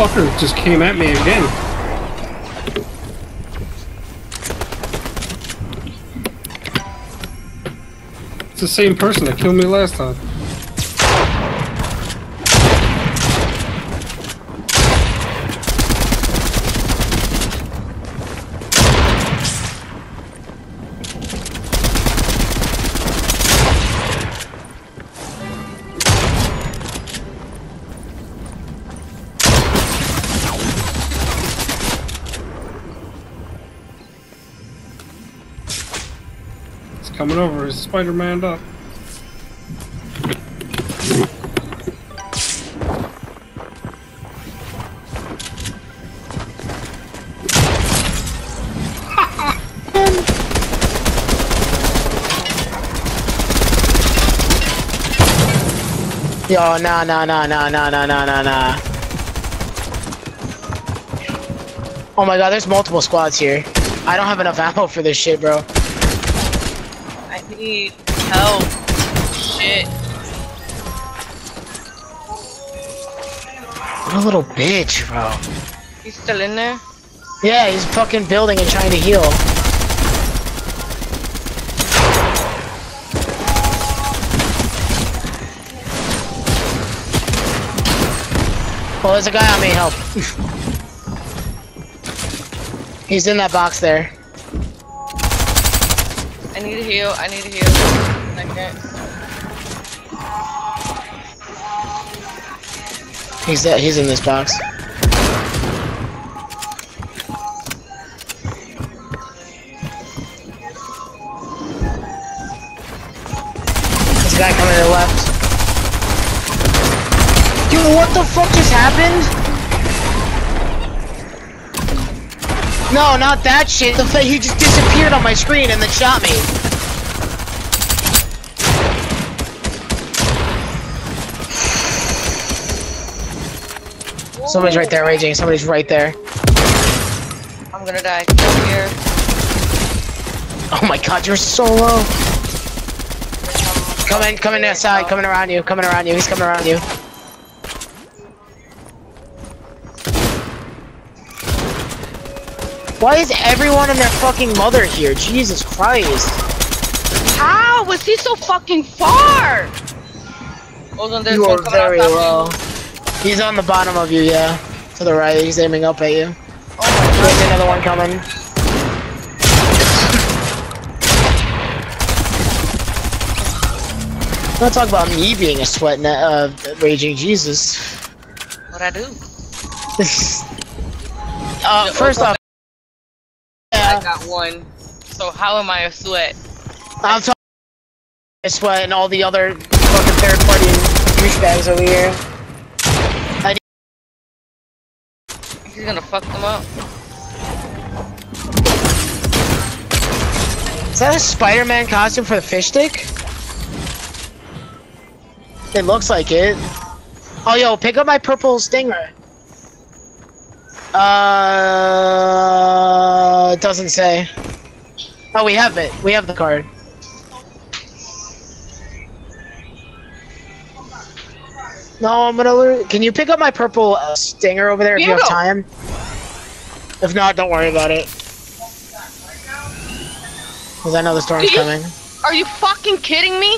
fucker just came at me again. It's the same person that killed me last time. Coming over, is Spider-Man up? Yo, nah. Oh my god, there's multiple squads here. I don't have enough ammo for this shit, bro. I need help. Shit. What a little bitch, bro. He's still in there? Yeah, he's fucking building and trying to heal. Well, there's a guy on me, help. He's in that box there. I need to heal, I can't. He's in this box. There's a guy coming to the left. Dude, what the fuck just happened? No, not that shit. The fact he just disappeared on my screen and then shot me. Somebody's right there, raging. Somebody's right there. I'm gonna die. Come here. Oh my god, you're so low. Coming inside, coming around you, he's coming around you. Why is everyone and their fucking mother here? Jesus Christ. How was he so fucking far? Hold on, there's You one are coming very out low. He's on the bottom of you, yeah. To the right, he's aiming up at you. Oh my god. There's another one coming. Don't talk about me being a sweat raging Jesus. What'd I do? First off, I got one. So how am I a sweat? I'm talking about sweat and all the other fucking third-party douchebags over here. He's gonna fuck them up. Is that a Spider-Man costume for the fish stick? It looks like it. Oh, yo, pick up my purple stinger. It doesn't say. Oh, we have it. We have the card. No, I'm gonna lose. Can you pick up my purple stinger over there if you have time? If not, don't worry about it. Because I know the storm's coming. Are you fucking kidding me?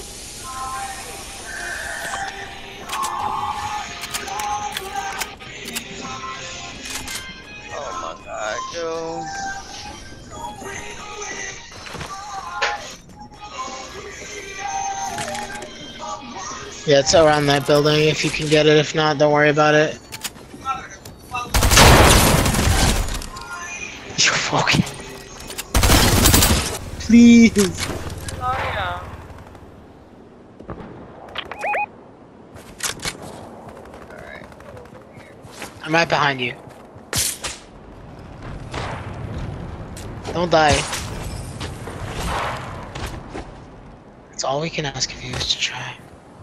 Oh my god, Joe. Yeah, it's around that building if you can get it. If not, don't worry about it. You fucking... Please. Oh yeah. Alright. I'm right behind you. Don't die. That's all we can ask of you is to try.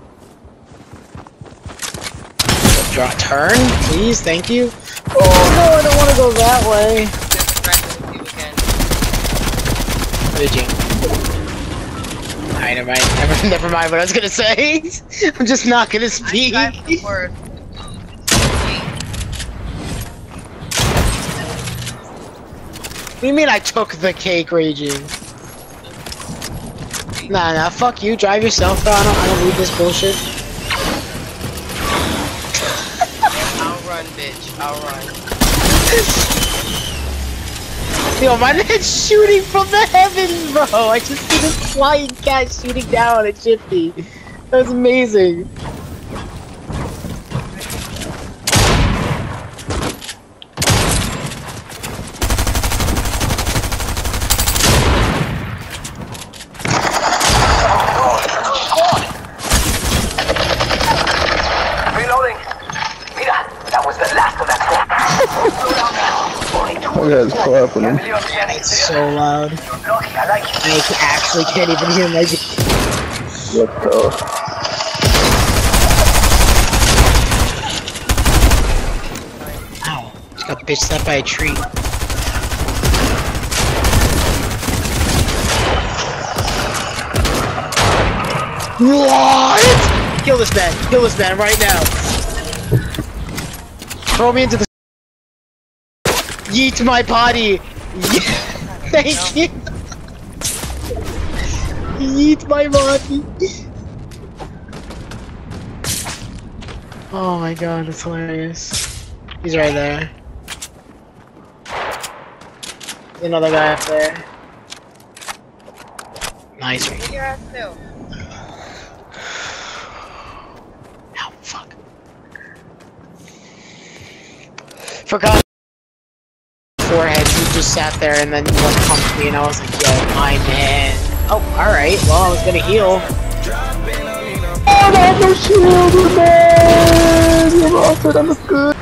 Draw a turn, please, thank you. Oh no, I don't want to go that way. Raging. Alright, never mind what I was gonna say. I'm just not gonna speak. do you mean I took the cake, Raging? Nah, fuck you. Drive yourself, bro. I don't need this bullshit. I'll run, bitch. I'll run. Yo, my man's shooting from the heavens, bro. I just see this flying cat shooting down at Shifty. That was amazing. It's so loud. I actually can't even hear my game. What the? Ow. Just got bitch slapped by a tree. What? Kill this man. Kill this man right now. Throw me into the... Yeet my body! Thank you! Yeet my body! Oh my god, that's hilarious. He's right there. There's another guy up there. Nice. Get your ass still. Ow, fuck. Forgot. Forehead, he just sat there and then like pumped me and I was like, yo, my man. Oh, alright, well I was gonna heal. Oh, that's no shield, man! You're awesome, that was good.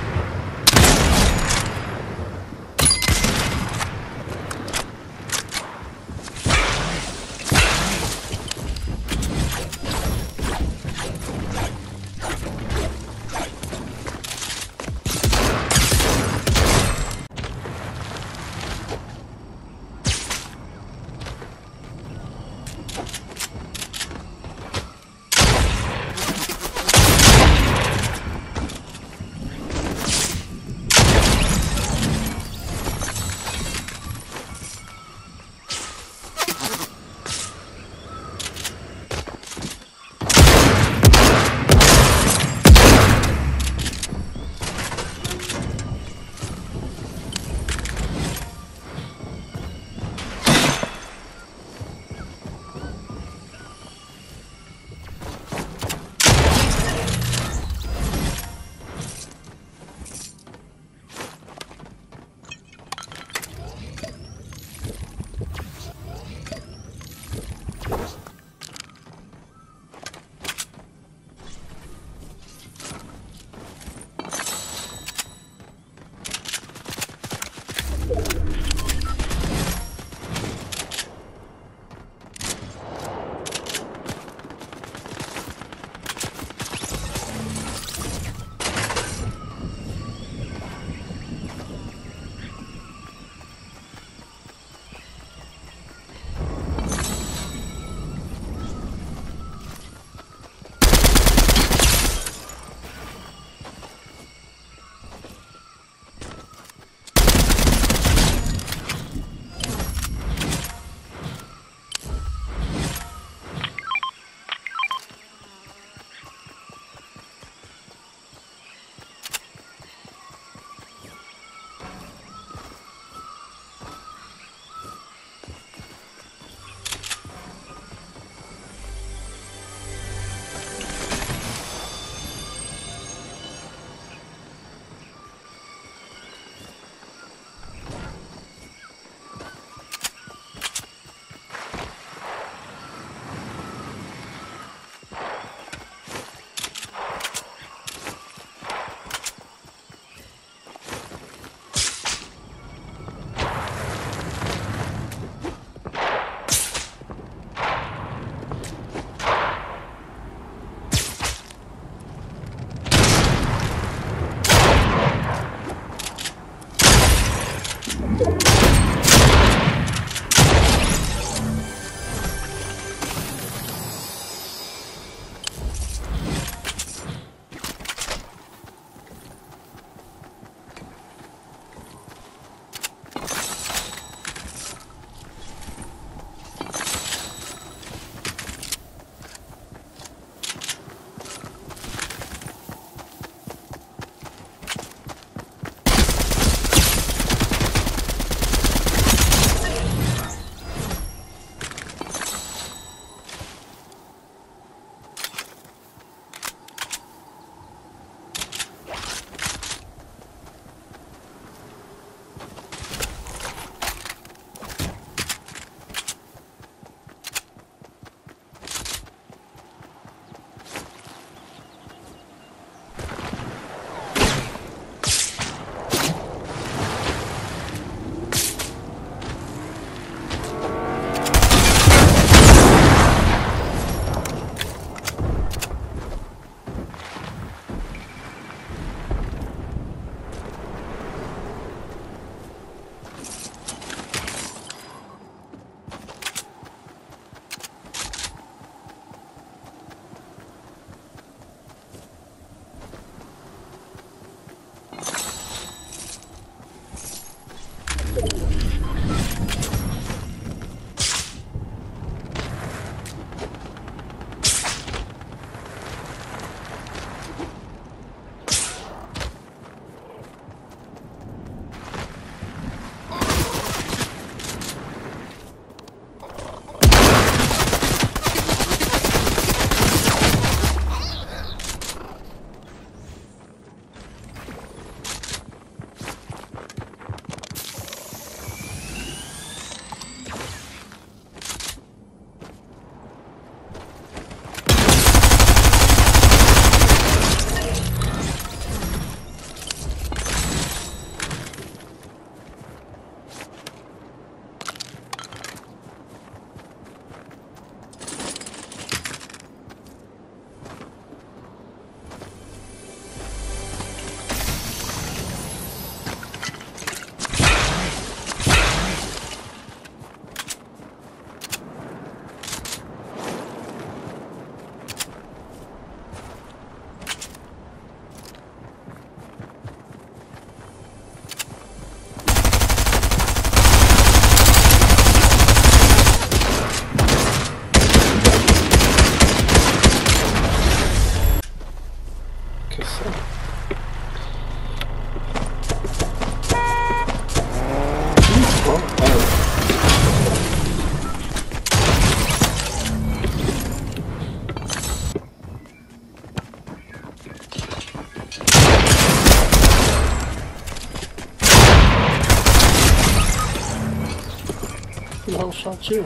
Who the hell shot you?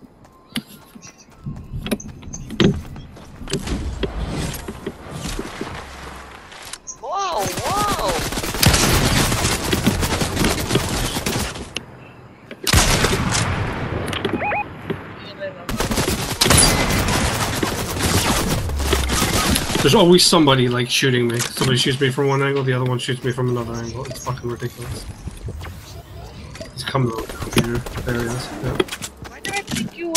Whoa, whoa! There's always somebody like shooting me. Somebody shoots me from one angle, the other one shoots me from another angle. It's fucking ridiculous. He's coming over here. There he is. Yep. Why did I pick you up?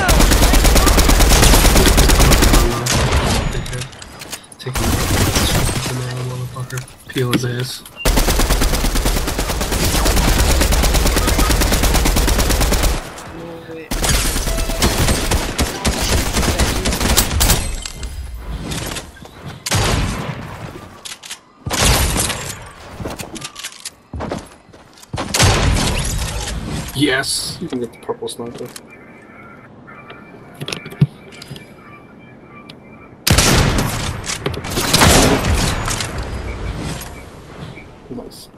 Take him out. Shoot the nail, motherfucker. Peel his ass. Yes! You can get the purple sniper. Nice.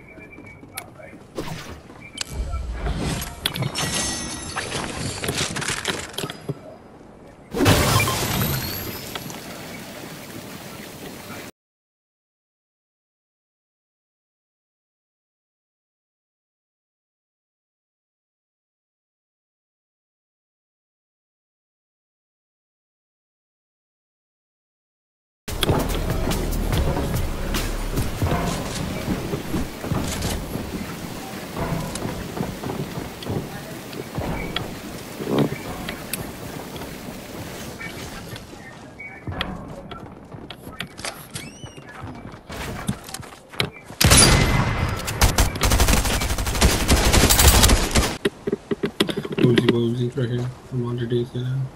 Woozy right here. I'm underneath it now.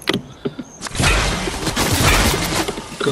Go.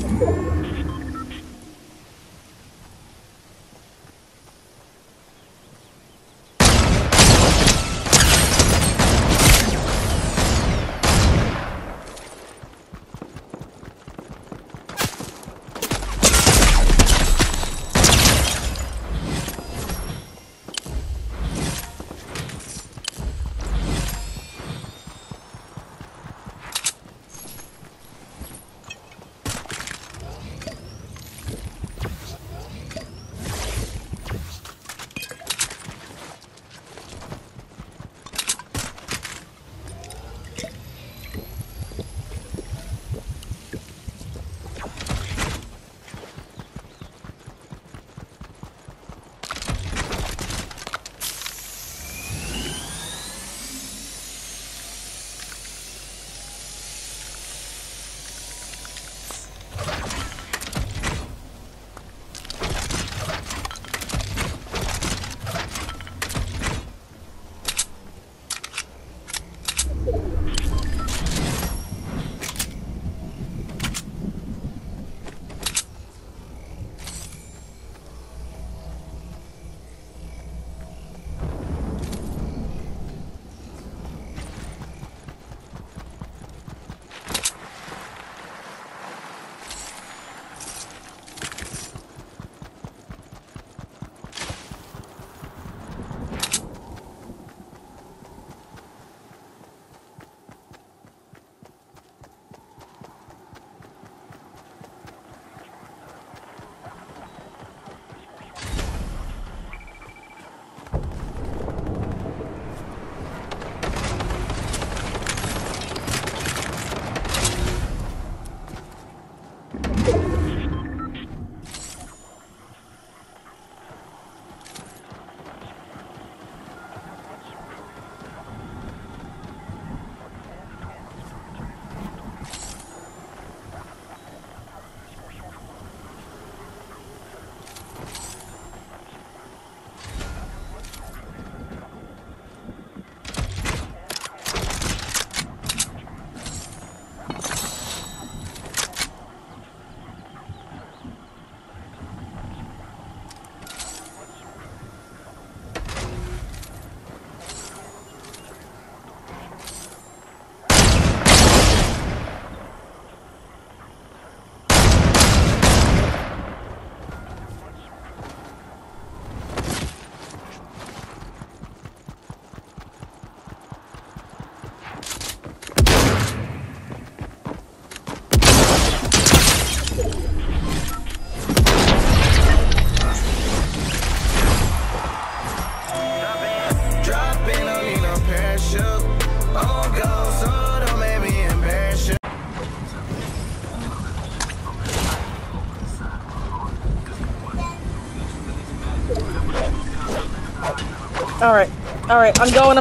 Alright. Alright, I'm going.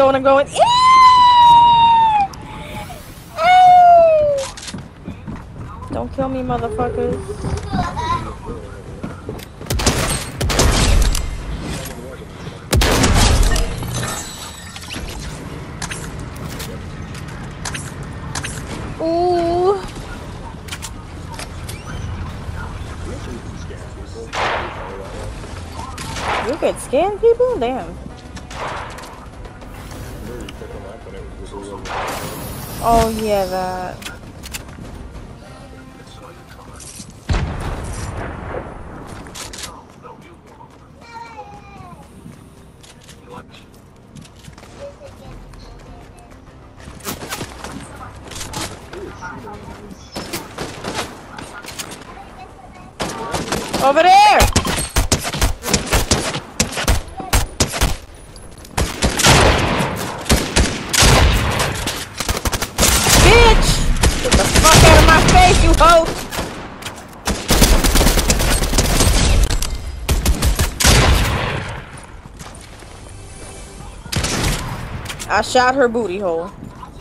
Don't kill me, motherfuckers. Ooh. You could scan people? Damn. Oh yeah, that. Over there! Bitch! Get the fuck out of my face, you hoe! I shot her booty hole.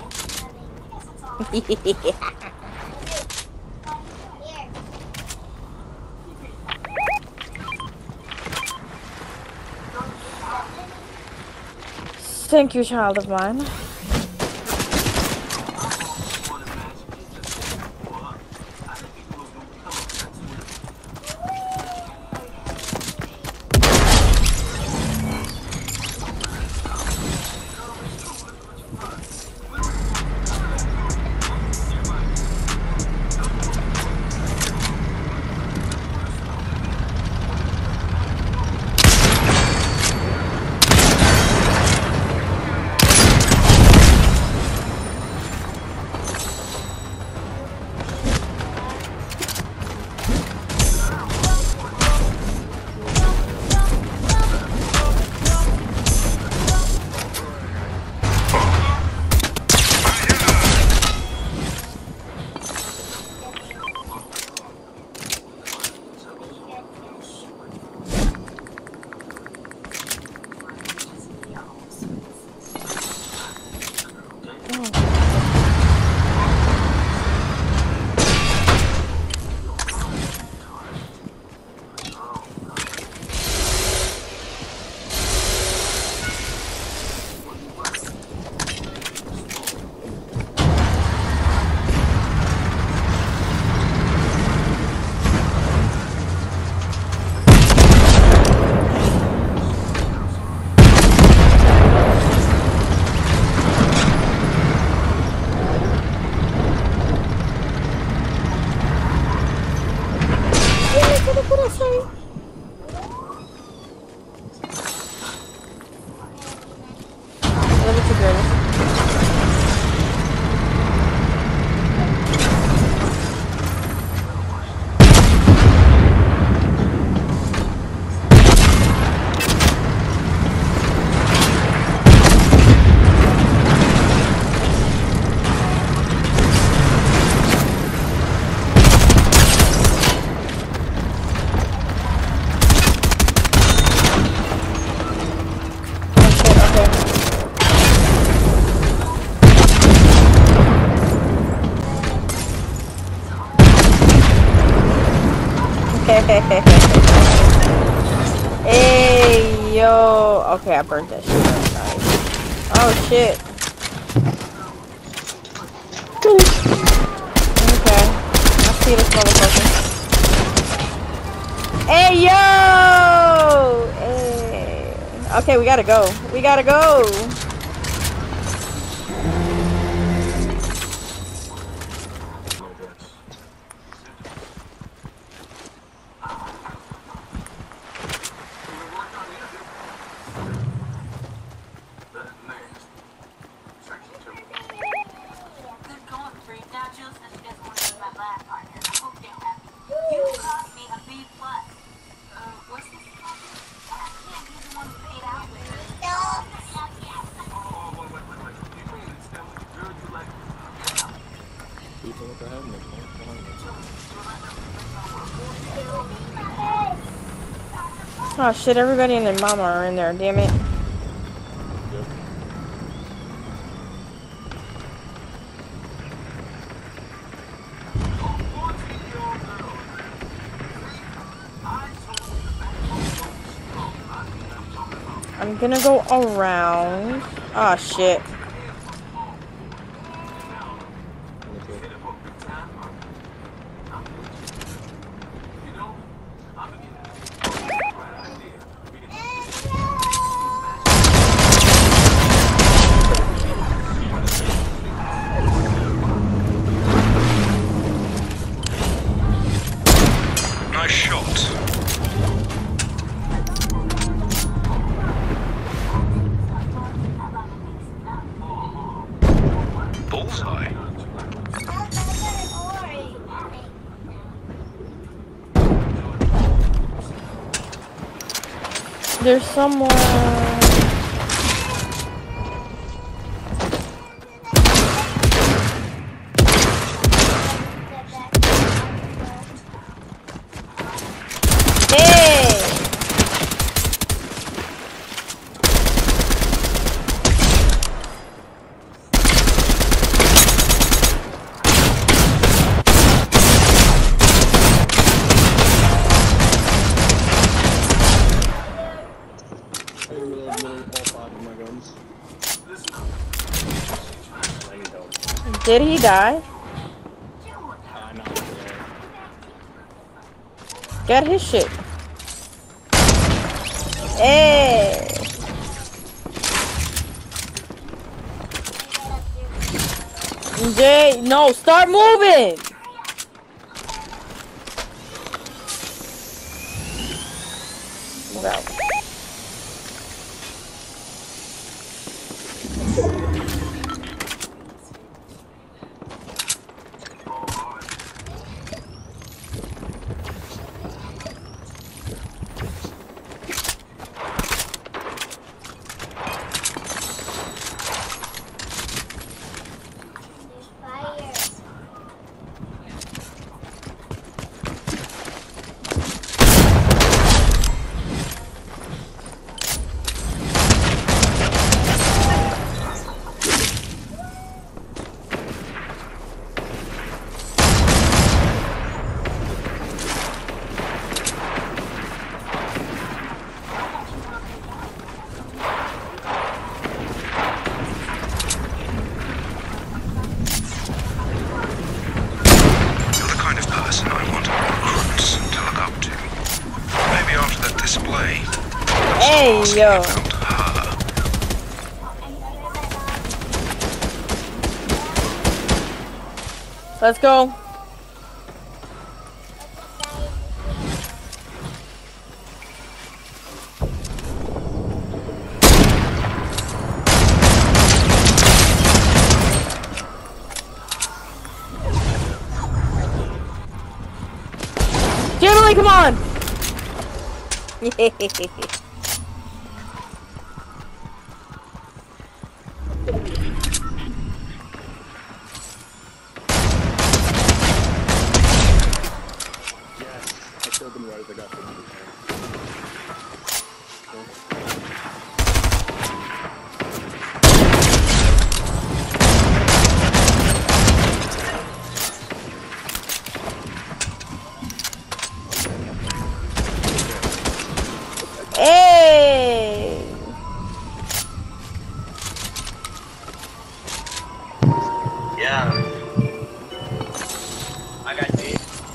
Thank you, child of mine. did it say? Look at you, girl. Hey, yo. Okay, I burnt that shit. Nice. Oh, shit. Okay. I see this motherfucker. Hey, yo! Hey. Okay, we gotta go. We gotta go. Oh shit, everybody and their mama are in there, damn it. I'm gonna go around. Oh shit. Nice shot. Bullseye. There's someone. Did he die? Get his shit. Hey. Jay, no, start moving. Move out. Hey, yo. Let's go. Billy, come on! Hey! Yeah. I got you.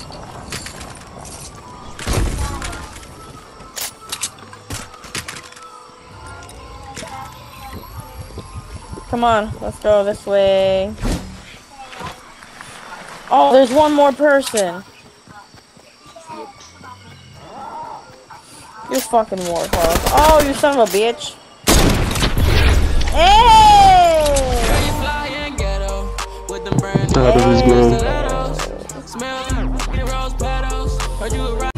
Come on, let's go this way. Oh, there's one more person. You fucking warthog. Oh, you son of a bitch. Hey! How does this go?